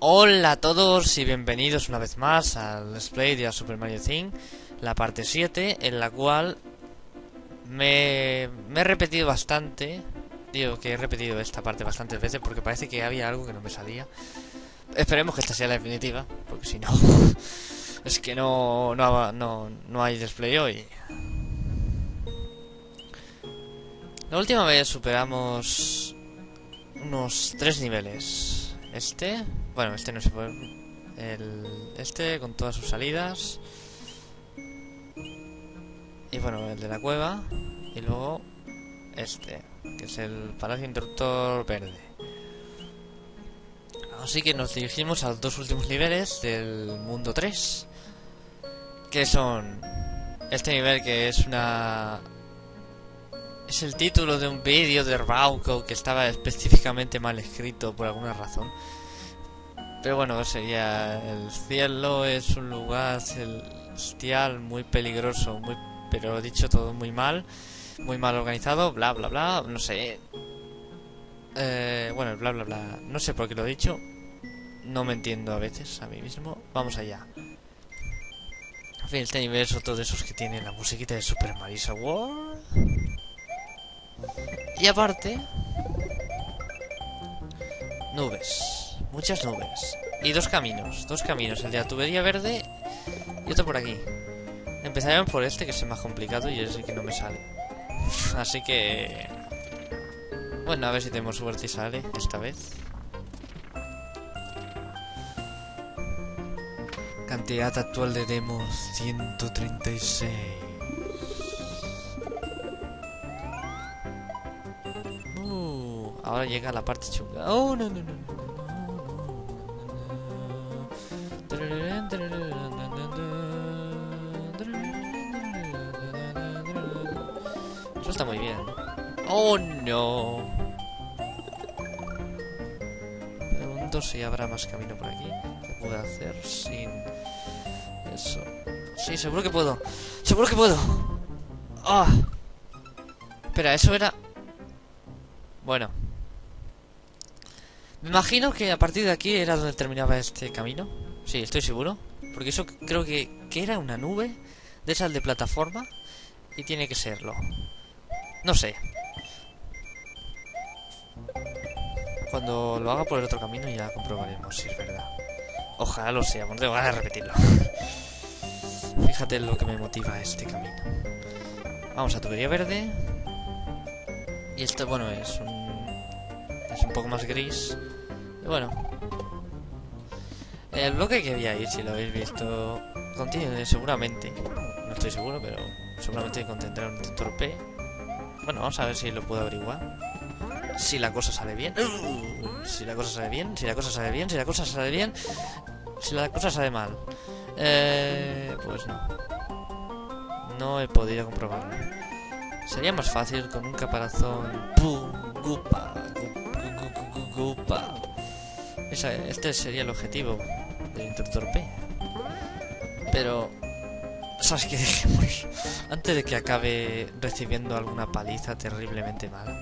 Hola a todos y bienvenidos una vez más al Let's Play de Super Mario Thing, la parte 7, en la cual me he repetido bastante. Digo que he repetido esta parte bastantes veces porque parece que había algo que no me salía. Esperemos que esta sea la definitiva, porque si no, es que no hay Let's Play hoy. La última vez superamos unos 3 niveles. Bueno, este no se puede. Este con todas sus salidas. Y bueno, el de la cueva. Y luego este, que es el Palacio Interruptor Verde. Así que nos dirigimos a los dos últimos niveles del mundo 3. Que son este nivel, que es es el título de un vídeo de Rauco que estaba específicamente mal escrito por alguna razón. Pero bueno, sería: el cielo es un lugar celestial muy peligroso, pero dicho todo muy mal organizado, bla bla bla, no sé. Bueno, bla bla bla, no sé por qué lo he dicho. No me entiendo a veces a mí mismo. Vamos allá. En fin, este nivel es otro de esos que tiene la musiquita de Super Mario World. Y aparte, nubes, muchas nubes. Y dos caminos, el de la tubería verde y otro por aquí. Empezaremos por este, que es el más complicado y es el que no me sale. Así que... bueno, a ver si tenemos suerte y sale esta vez. Cantidad actual de demos: 136. Ahora llega la parte chunga. Oh, no. Eso está muy bien. Oh, no. Pregunto si habrá más camino por aquí que pueda hacer sin eso. Sí, seguro que puedo. ¡Seguro que puedo! ¡Ah! Espera, eso era... bueno. Me imagino que a partir de aquí era donde terminaba este camino. Sí, estoy seguro. Porque eso creo que era una nube de esas de plataforma. Y tiene que serlo. No sé. Cuando lo haga por el otro camino ya comprobaremos si es verdad. Ojalá lo sea, porque tengo ganas de repetirlo. Fíjate lo que me motiva este camino. Vamos a tubería verde. Y esto, bueno, es un poco más gris. Y bueno, el bloque que había ahí, si lo habéis visto, contiene seguramente, no estoy seguro, pero seguramente contendrá un detector P. Bueno, vamos a ver si lo puedo averiguar. Si la cosa sale bien. Si la cosa sale bien, si la cosa sale bien, si la cosa sale bien, si la cosa sale mal. Pues no. No he podido comprobarlo. Sería más fácil con un caparazón. ¡Pum! ¡Gupa! ¡Gupa! Este sería el objetivo del interruptor P. Pero... ¿sabes qué? Dejemos antes de que acabe recibiendo alguna paliza terriblemente mala.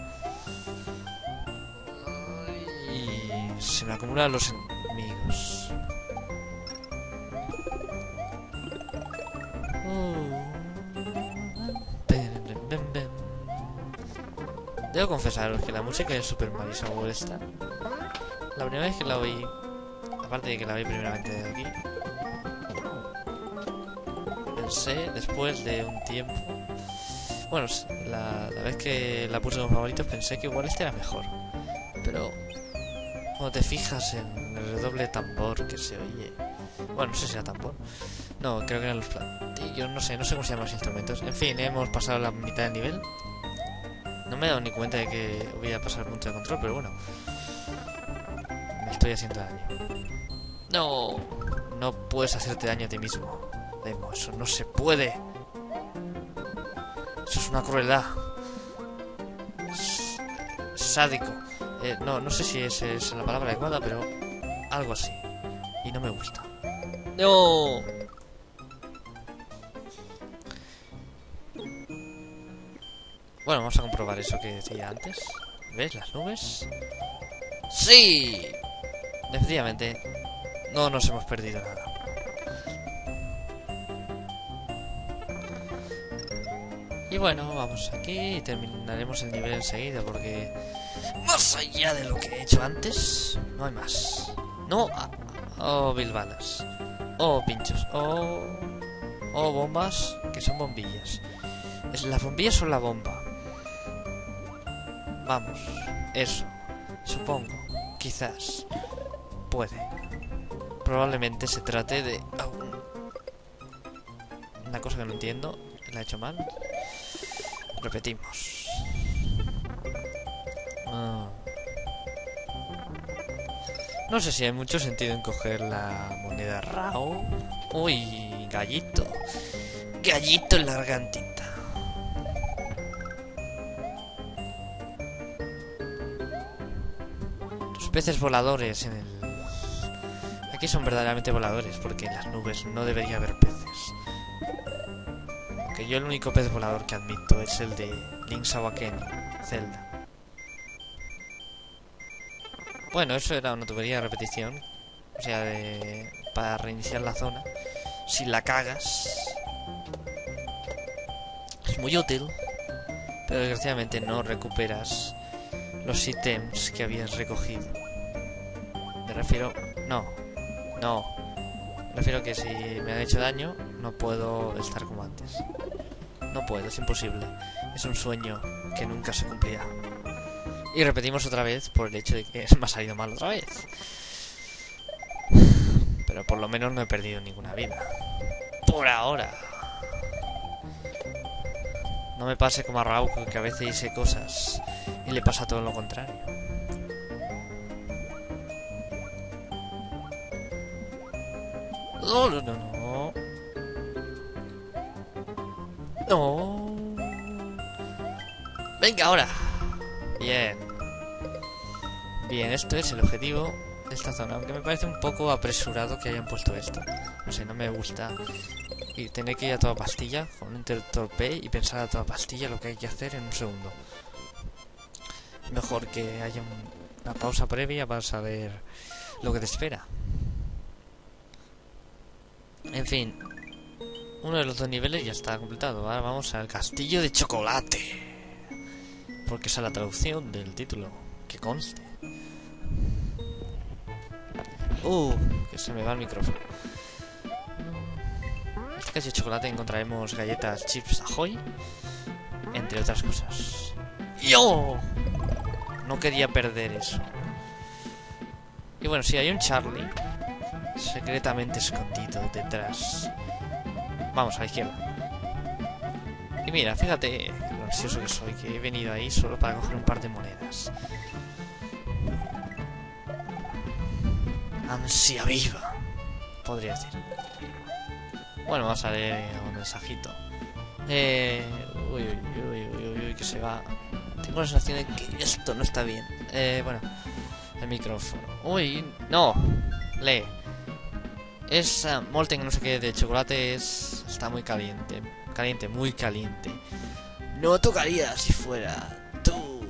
Y se me acumulan los enemigos. Debo confesaros que la música de Super Mario World esta, la primera vez que la oí, aparte de que la oí primeramente de aquí, pensé después de un tiempo, bueno, la vez que la puse como favorito, pensé que igual este era mejor. Pero cuando te fijas en el redoble de tambor que se oye, bueno, no sé si era tambor, no, creo que eran los platillos, no sé cómo se llaman los instrumentos. En fin, hemos pasado la mitad del nivel. No me he dado ni cuenta de que voy a pasar punto de control, pero bueno, me estoy haciendo daño. No puedes hacerte daño a ti mismo, Demo, eso no se puede. Eso es una crueldad. Sádico. No sé si esa es la palabra adecuada, pero algo así. Y no me gusta. ¡No! Bueno, vamos a comprobar eso que decía antes. ¿Ves las nubes? ¡Sí! Efectivamente, No nos hemos perdido nada. Y bueno, vamos aquí y terminaremos el nivel enseguida porque más allá de lo que he hecho antes, no hay más. No, oh, bilbalas. Oh, pinchos. Oh, bombas, que son bombillas. ¿Las bombillas son la bomba? Vamos, eso. Supongo, quizás, puede. Probablemente se trate de una cosa que no entiendo. La he hecho mal. Repetimos. No sé si hay mucho sentido en coger la moneda Rao. Uy, gallito. Gallito en la gargantita. Los peces voladores en el... Aquí son verdaderamente voladores, porque en las nubes no debería haber peces. Aunque yo el único pez volador que admito es el de Link's Awakening, Zelda. Bueno, eso era una tubería de repetición. O sea, para reiniciar la zona. Si la cagas, es muy útil. Pero desgraciadamente no recuperas los ítems que habías recogido. Me refiero... No. Me refiero que si me han hecho daño, no puedo estar como antes. No puedo, es imposible. Es un sueño que nunca se cumplirá. Y repetimos otra vez por el hecho de que me ha salido mal otra vez. Pero por lo menos no he perdido ninguna vida. Por ahora. No me pase como a Raúl, que a veces dice cosas y le pasa todo lo contrario. No. No. Venga, ahora. Bien, esto es el objetivo de esta zona. Aunque me parece un poco apresurado que hayan puesto esto. No sé, no me gusta. Y tener que ir a toda pastilla con un interruptor P y pensar a toda pastilla lo que hay que hacer en un segundo. Mejor que haya una pausa previa para saber lo que te espera. En fin, uno de los dos niveles ya está completado. Ahora vamos al castillo de chocolate. Porque esa es la traducción del título, que conste. Que se me va el micrófono. En este castillo de chocolate encontraremos galletas chips Ahoy, entre otras cosas. ¡Yo! No quería perder eso. Y bueno, sí, hay un Charlie secretamente escondido detrás. Vamos, a la izquierda. Y mira, fíjate lo ansioso que soy, que he venido ahí solo para coger un par de monedas. Ansia viva, podría decir. Bueno, vamos a leer un mensajito. Uy, que se va. Tengo la sensación de que esto no está bien. Bueno, el micrófono. Uy, no. Lee. Esa molten no sé qué de chocolate está muy caliente. Muy caliente. No tocaría si fuera tú.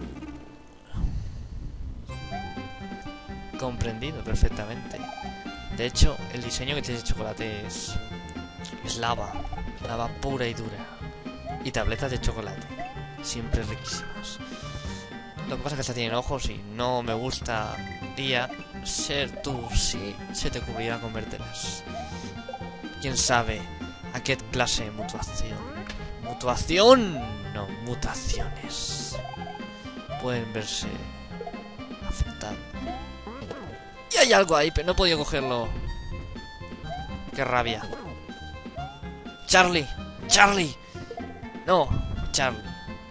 Comprendido perfectamente. De hecho, el diseño que tiene el chocolate es lava. Lava pura y dura. Y tabletas de chocolate. Siempre riquísimas. Lo que pasa es que esta tienen ojos y no me gustaría ser tú si se te ocurriera convertirlas. ¿Quién sabe a qué clase de mutación? ¿Mutación? No, mutaciones pueden verse afectadas. Y hay algo ahí, pero no he podido cogerlo. Qué rabia. Charlie. No, Charlie.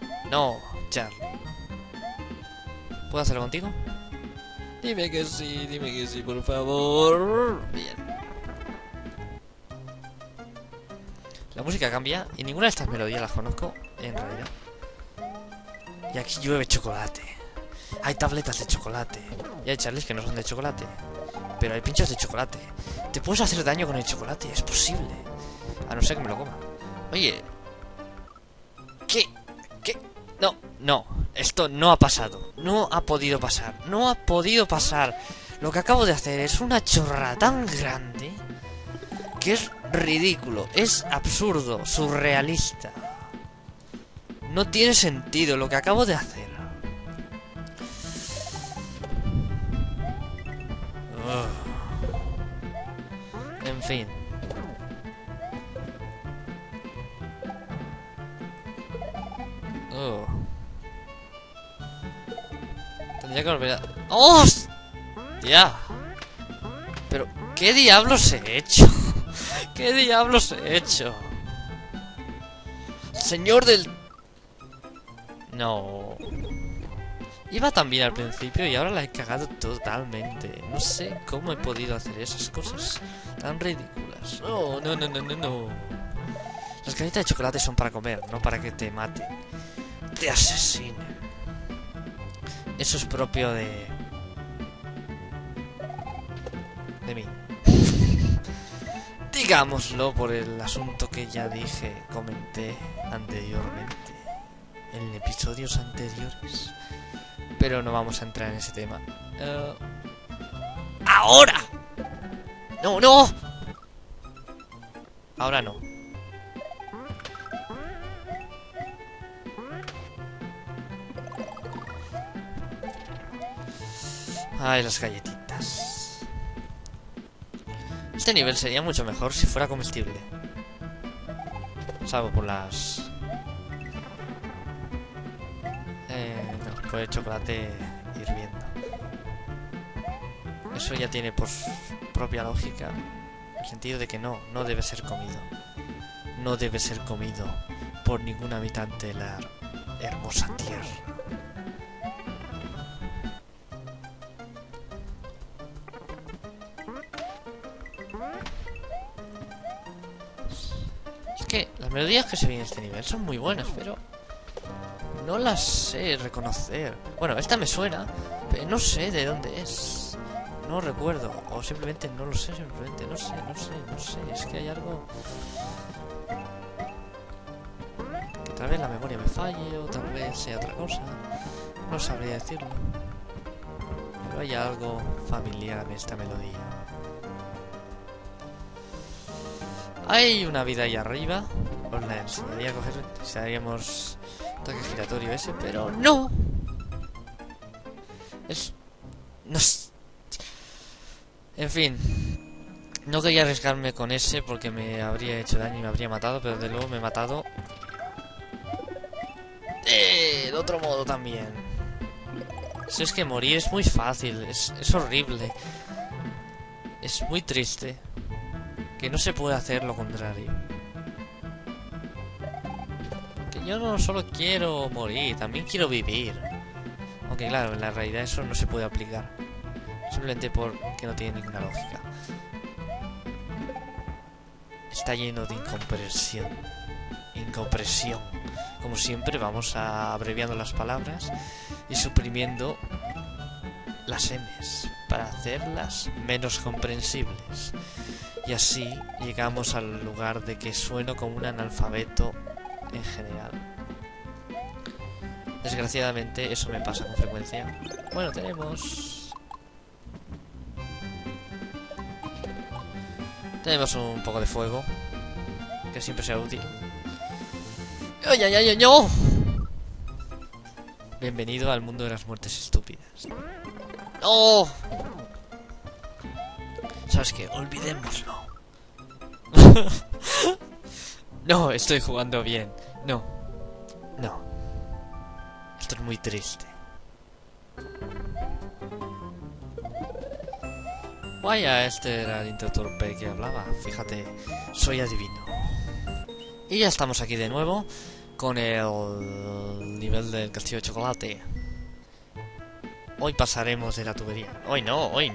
¿Puedo hacerlo contigo? Dime que sí, por favor. Bien. La música cambia y ninguna de estas melodías las conozco, en realidad. Y aquí llueve chocolate. Hay tabletas de chocolate. Y hay charlies que no son de chocolate. Pero hay pinchos de chocolate. Te puedes hacer daño con el chocolate, es posible. A no ser que me lo coma. Oye. ¿Qué? No. Esto no ha pasado. No ha podido pasar. Lo que acabo de hacer es una chorrada tan grande que es ridículo, es absurdo, surrealista. No tiene sentido lo que acabo de hacer. En fin. Tendría que volver a... ¡Oh! ¡Ya! Pero, ¿qué diablos he hecho? ¿Qué diablos he hecho? Señor del... No. Iba tan bien al principio y ahora la he cagado totalmente. No sé cómo he podido hacer esas cosas tan ridículas. Oh, no, no, no, no, no. Las galletas de chocolate son para comer, no para que te maten. Te asesinen. Eso es propio de mí. Digámoslo por el asunto que ya dije, comenté anteriormente. En episodios anteriores. Pero no vamos a entrar en ese tema. ¡Ahora! ¡No, no! Ahora no. Ay, las galletitas. Este nivel sería mucho mejor si fuera comestible. Salvo por las... no, por el chocolate hirviendo. Eso ya tiene por su propia lógica el sentido de que no debe ser comido. No debe ser comido por ningún habitante de la hermosa tierra. Es que las melodías que se ven en este nivel son muy buenas, pero no las sé reconocer. Bueno, esta me suena, pero no sé de dónde es. No recuerdo, o simplemente no lo sé, simplemente no sé. Es que hay algo que tal vez la memoria me falle, o tal vez sea otra cosa. No sabría decirlo. Pero hay algo familiar en esta melodía. Hay una vida ahí arriba. Os la enseñaría a coger si haríamos toque giratorio ese, pero no. No es... En fin. No quería arriesgarme con ese porque me habría hecho daño y me habría matado, pero de luego me he matado de otro modo también. Si es que morir es muy fácil, es horrible. Es muy triste que no se puede hacer lo contrario. Que yo no solo quiero morir, también quiero vivir. Aunque claro, en la realidad eso no se puede aplicar. Simplemente porque no tiene ninguna lógica. Está lleno de incomprensión. Incompresión. Como siempre vamos abreviando las palabras y suprimiendo las M's para hacerlas menos comprensibles. Y así llegamos al lugar de que sueno como un analfabeto en general. Desgraciadamente eso me pasa con frecuencia. Bueno, tenemos un poco de fuego, que siempre será útil. ¡Ay, ay, ay, ay, no! Bienvenido al mundo de las muertes estúpidas. ¡No! ¿Sabes qué? Olvidémoslo. No, estoy jugando bien. No. Esto es muy triste. Vaya, este era el intro torpe que hablaba. Fíjate, soy adivino. Y ya estamos aquí de nuevo con el nivel del castillo de chocolate. Hoy pasaremos de la tubería. Hoy no. Hoy,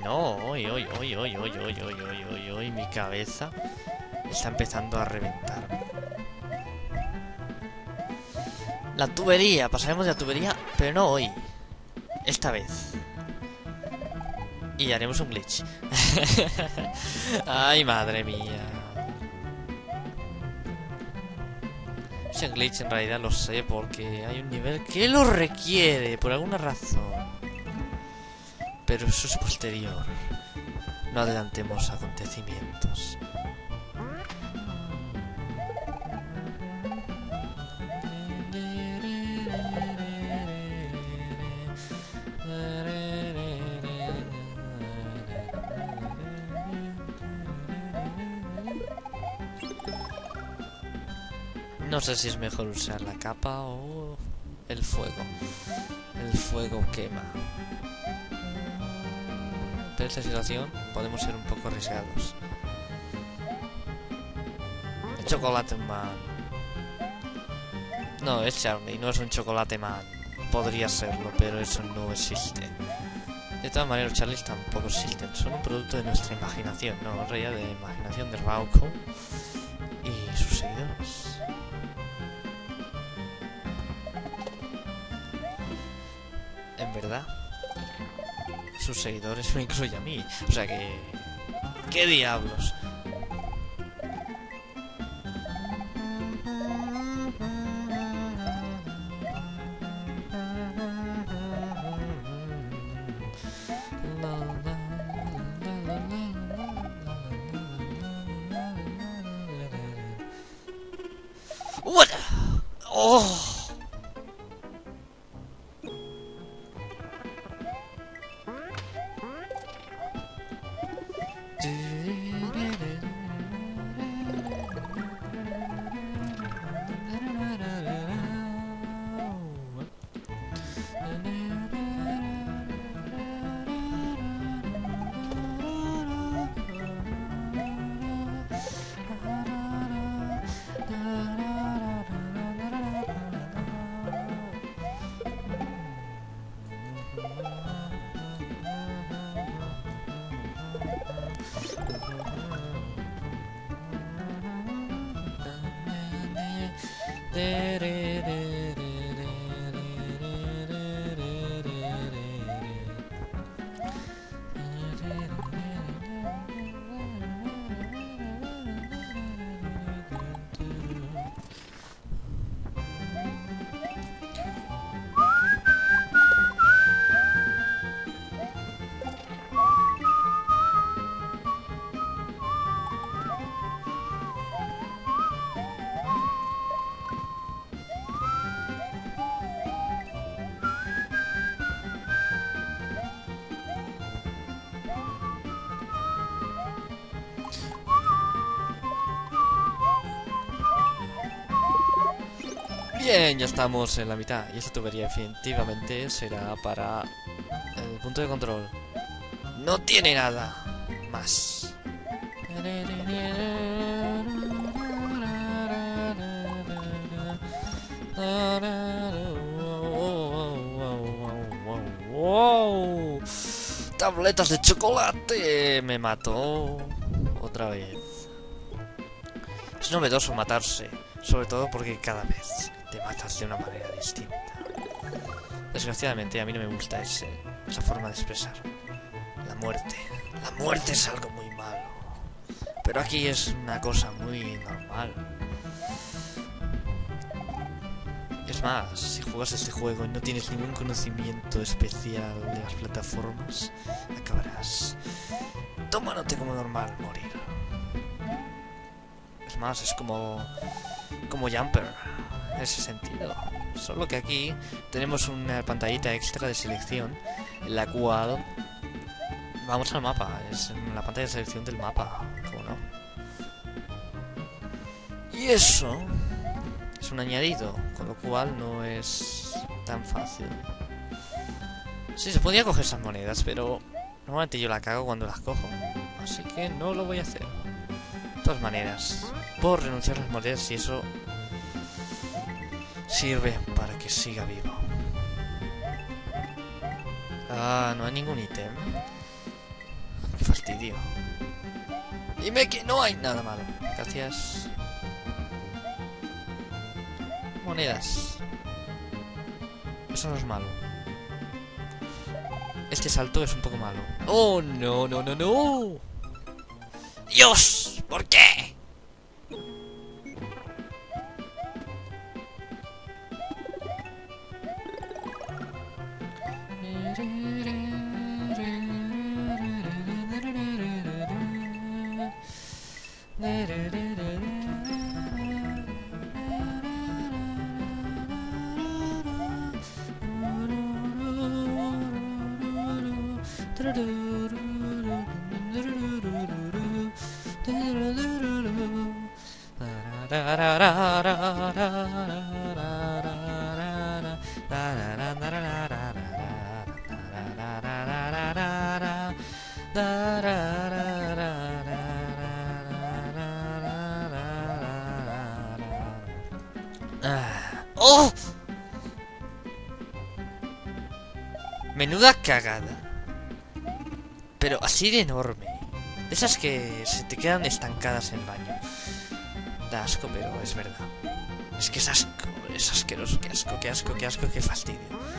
mi cabeza está empezando a reventar. La tubería, pasaremos de la tubería, pero no hoy. Esta vez. Y haremos un glitch. Ay, madre mía. Ese glitch en realidad lo sé porque hay un nivel que lo requiere por alguna razón. Pero eso es posterior. No adelantemos acontecimientos. No sé si es mejor usar la capa o el fuego. El fuego quema. Pero en esta situación podemos ser un poco arriesgados. El chocolate man. No, es Charlie, no es un chocolate man. Podría serlo, pero eso no existe. De todas maneras, los Charlies tampoco existen. Son un producto de nuestra imaginación, no, en realidad de la imaginación de Rauco y sus seguidores. En verdad, sus seguidores me incluye a mí. O sea que... ¿qué diablos? What? Oh. Bien, ya estamos en la mitad. Y esta tubería definitivamente será para el punto de control. No tiene nada más. ¡Wow! ¡Tabletas de chocolate! Me mató otra vez. Es novedoso matarse, sobre todo porque cada vez te matas de una manera distinta. Desgraciadamente a mí no me gusta esa forma de expresar la muerte. La muerte es algo muy malo, pero aquí es una cosa muy normal. Es más, si juegas este juego y no tienes ningún conocimiento especial de las plataformas, acabarás tomándote como normal morir. Es más, es como Jumper, en ese sentido. Solo que aquí tenemos una pantallita extra de selección en la cual vamos al mapa. Es la pantalla de selección del mapa, ¿cómo no? Y eso es un añadido, con lo cual no es tan fácil. Sí, se podía coger esas monedas, pero normalmente yo la cago cuando las cojo, así que no lo voy a hacer. De todas maneras, puedo renunciar a las monedas y eso sirve para que siga vivo. Ah, no hay ningún ítem. Qué fastidio. Dime que no hay nada malo. Gracias. Monedas. Eso no es malo. Este salto es un poco malo. ¡Oh, no, no, no, no! ¡Dios! ¿Por qué? ¡Oh! Menuda cagada. Pero así de enorme. De esas que se te quedan estancadas en el baño. Da asco, pero es verdad. Es que es asco, es asqueroso. Qué asco, qué asco, qué asco, qué fastidio.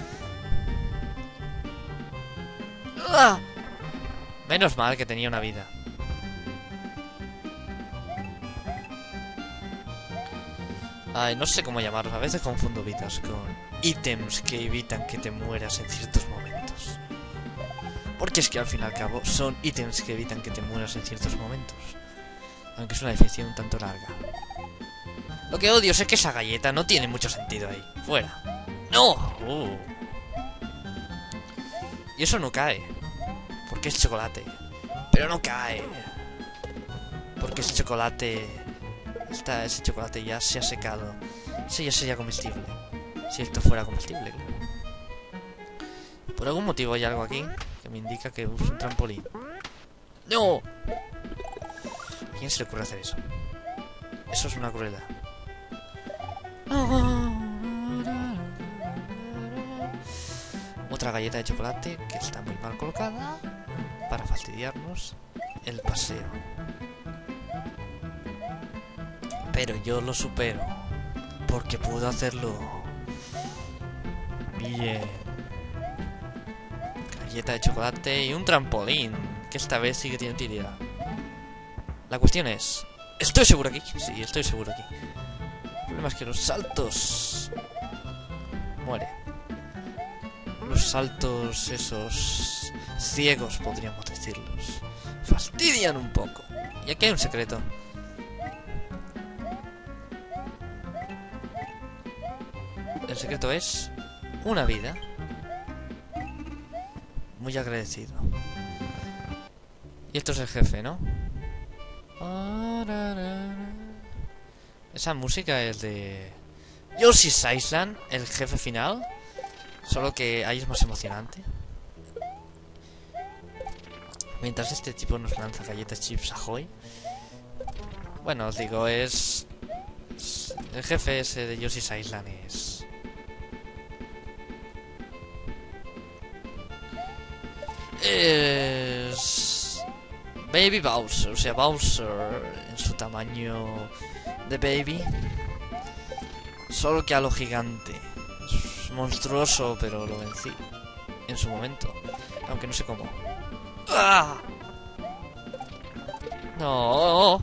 ¡Ah! Menos mal que tenía una vida. Ay, no sé cómo llamarlos. A veces confundo vidas con ítems que evitan que te mueras en ciertos momentos. Porque es que al fin y al cabo son ítems que evitan que te mueras en ciertos momentos. Aunque es una definición un tanto larga. Lo que odio es que esa galleta no tiene mucho sentido ahí. Fuera. ¡No! Y eso no cae. Porque es chocolate. Pero no cae. Porque ese chocolate... ese chocolate ya se ha secado. Ese ya sería comestible. Si esto fuera comestible, claro. Por algún motivo hay algo aquí que me indica que uso un trampolín. ¡No! ¿A quién se le ocurre hacer eso? Eso es una crueldad. Otra galleta de chocolate que está muy mal colocada para fastidiarnos el paseo. Pero yo lo supero porque puedo hacerlo. Bien. Galleta de chocolate y un trampolín que esta vez sí que tiene utilidad. La cuestión es... ¿estoy seguro aquí? Sí, estoy seguro aquí. El problema es que los saltos... muere. Los saltos esos... ciegos, podríamos decirlos. Fastidian un poco. Y aquí hay un secreto. El secreto es... una vida. Muy agradecido. Y esto es el jefe, ¿no? Esa música es de... Yoshi's Island, el jefe final. Solo que ahí es más emocionante. Mientras este tipo nos lanza galletas chips Ahoy. Bueno, os digo, es... el jefe ese de Yoshi's Island es... Baby Bowser, o sea, Bowser en su tamaño de baby. Solo que a lo gigante. Es monstruoso, pero lo vencí en su momento. Aunque no sé cómo. ¡Ah! No.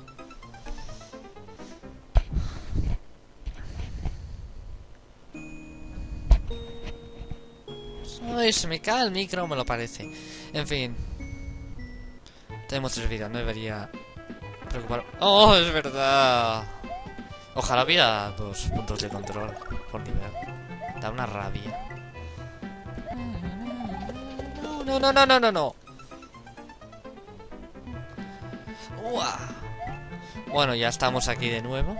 Ay, se me cae el micro, me lo parece. En fin. Tenemos 3 vidas, no debería preocupar. ¡Oh, es verdad! Ojalá hubiera 2 puntos de control por nivel. Da una rabia. No, no, no, no, no, no. ¡Uah! Bueno, ya estamos aquí de nuevo.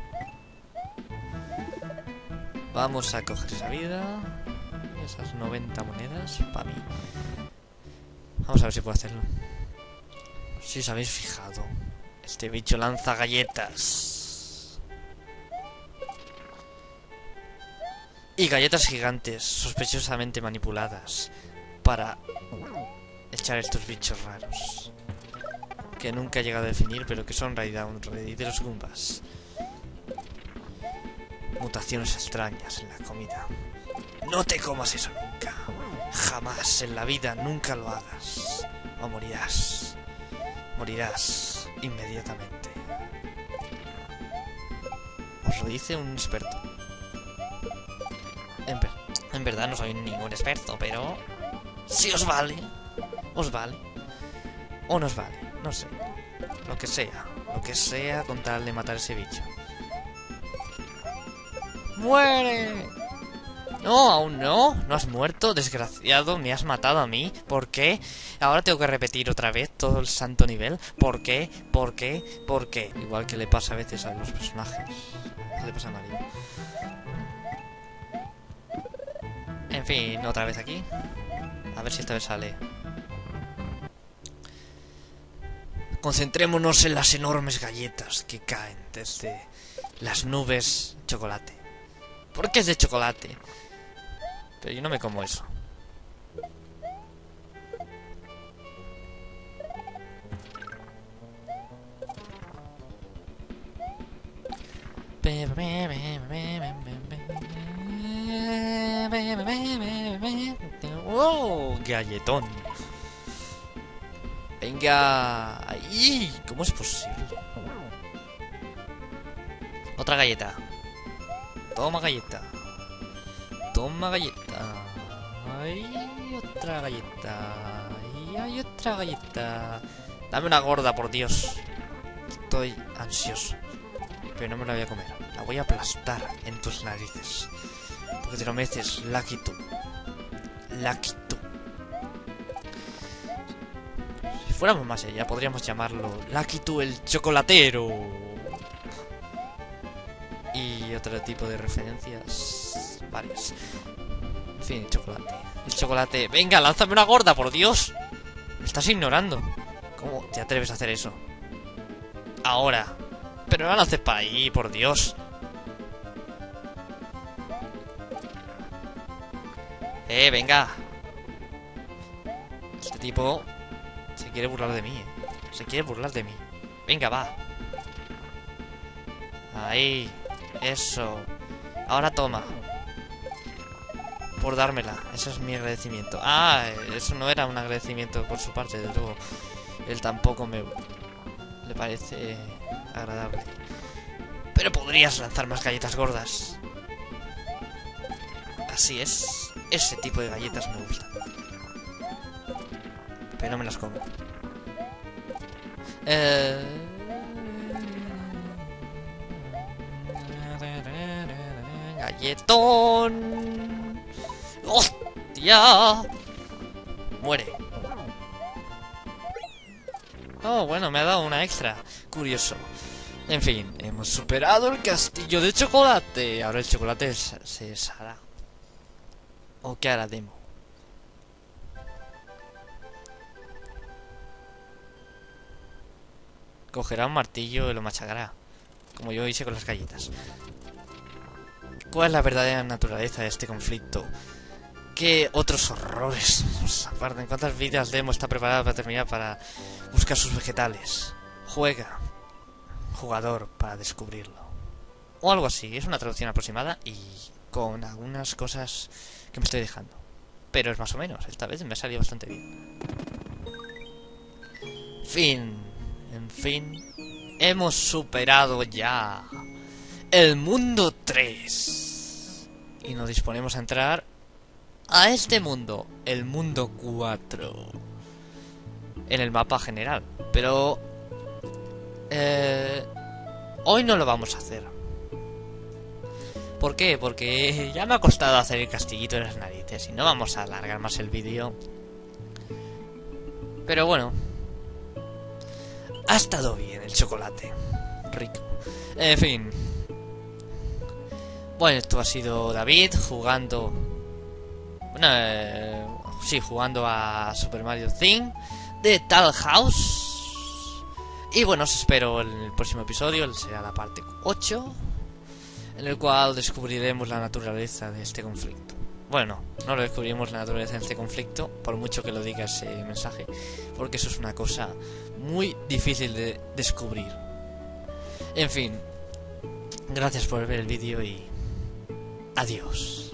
Vamos a coger esa vida. Esas 90 monedas para mí. Vamos a ver si puedo hacerlo. Si os habéis fijado, este bicho lanza galletas. Y galletas gigantes, sospechosamente manipuladas, para echar a estos bichos raros. Que nunca he llegado a definir, pero que son en realidad un rey de los Goombas. Mutaciones extrañas en la comida. No te comas eso nunca. Jamás en la vida, nunca lo hagas. O morirás. Morirás inmediatamente. Os lo dice un experto. En verdad no soy ningún experto, pero... si os vale. Os vale. O no os vale. No sé. Lo que sea. Lo que sea con tal de matar a ese bicho. ¡Muere! No, aún no. ¿No has muerto? Desgraciado, me has matado a mí. ¿Por qué? Ahora tengo que repetir otra vez todo el santo nivel. ¿Por qué? ¿Por qué? ¿Por qué? Igual que le pasa a veces a los personajes. ¿Qué le pasa a Mario? En fin, otra vez aquí. A ver si esta vez sale. Concentrémonos en las enormes galletas que caen desde las nubes de chocolate. ¿Por qué es de chocolate? Pero yo no me como eso. ¡Oh! Galletón. Venga. ¡Ay! ¿Cómo es posible? Otra galleta. Toma galleta. Toma galleta. Ay, otra galleta. Ay, hay otra galleta. Dame una gorda, por Dios. Estoy ansioso. Pero no me la voy a comer. La voy a aplastar en tus narices. Porque te lo mereces, Lucky tú. Lucky tú. Si fuéramos más allá, podríamos llamarlo Lucky tú el chocolatero. Y otro tipo de referencias. Varias. En fin, el chocolate. El chocolate. Venga, lánzame una gorda, por Dios. Me estás ignorando. ¿Cómo te atreves a hacer eso? Ahora. Pero no la lances para ahí, por Dios. Venga. Este tipo se quiere burlar de mí, Se quiere burlar de mí. Venga, va. Ahí. Eso. Ahora toma. Por dármela. Ese es mi agradecimiento. Ah, eso no era un agradecimiento por su parte, desde luego. Él tampoco le parece agradable. Pero podrías lanzar más galletas gordas. Así es. Ese tipo de galletas me gustan. Pero no me las como. Galletón. ¡Hostia! Muere. Oh, bueno, me ha dado una extra. Curioso. En fin, hemos superado el castillo de chocolate. Ahora el chocolate se deshará. ¿O qué hará Demo? Cogerá un martillo y lo machacará, como yo hice con las galletas. ¿Cuál es la verdadera naturaleza de este conflicto? ¿Qué otros horrores nos apartan? ¿Cuántas vidas Demo está preparada para terminar para buscar sus vegetales? Juega, jugador, para descubrirlo. O algo así, es una traducción aproximada y con algunas cosas que me estoy dejando. Pero es más o menos, esta vez me ha salido bastante bien. En fin, hemos superado ya el mundo 3. Y nos disponemos a entrar a este mundo, el mundo 4. En el mapa general. Pero hoy no lo vamos a hacer. ¿Por qué? Porque ya me ha costado hacer el castillito de las narices y no vamos a alargar más el vídeo. Pero bueno, ha estado bien el chocolate. Rico. En fin. Bueno, esto ha sido David jugando... Bueno, sí, jugando a Super Mario Theme de Tal House. Y bueno, os espero en el próximo episodio, será la parte 8, en el cual descubriremos la naturaleza de este conflicto. Bueno, no lo descubriremos la naturaleza de este conflicto, por mucho que lo diga ese mensaje, porque eso es una cosa muy difícil de descubrir. En fin, gracias por ver el vídeo y adiós.